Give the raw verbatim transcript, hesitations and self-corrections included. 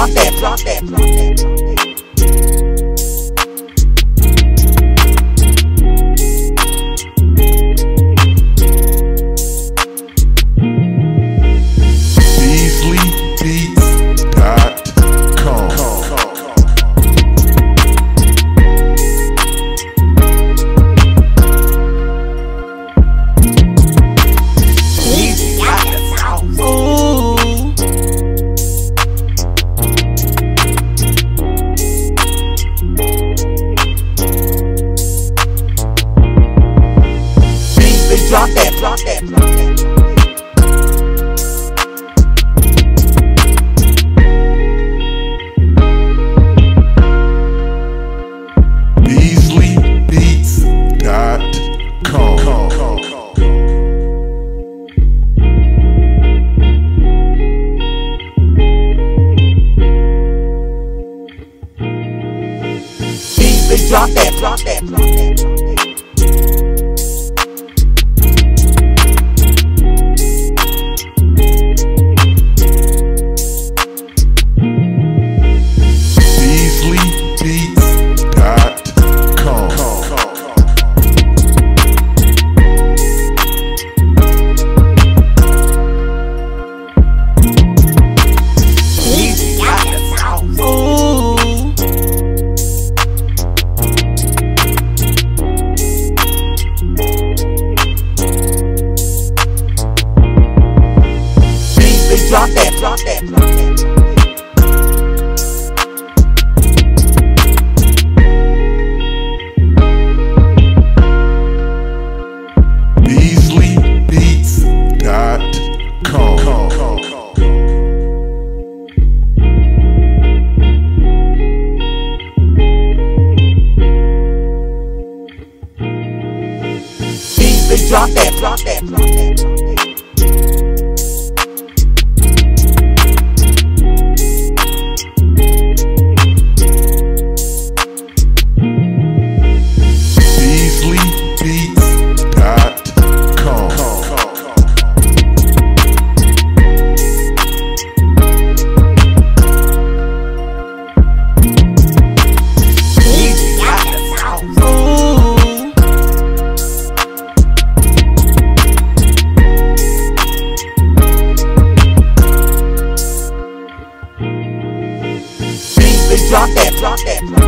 Drop that, drop that, drop that, drop that. Beasley Beats dot com. Easy got the sauce. Ooh. Beasley drop that, drop that, drop that. Beasley Beats dot com. Beasley drop that, drop that, drop that, drop that. Beasley Beats dot com. Easy got the sauce. Ooh. Beasley drop that, drop that, drop that, drop that. Beasley Beats dot com. Beasley drop that, drop that, drop that, drop that. Beasley Beats dot com. Easy got the sauce. Ooh. Beasley drop that, drop that, drop that.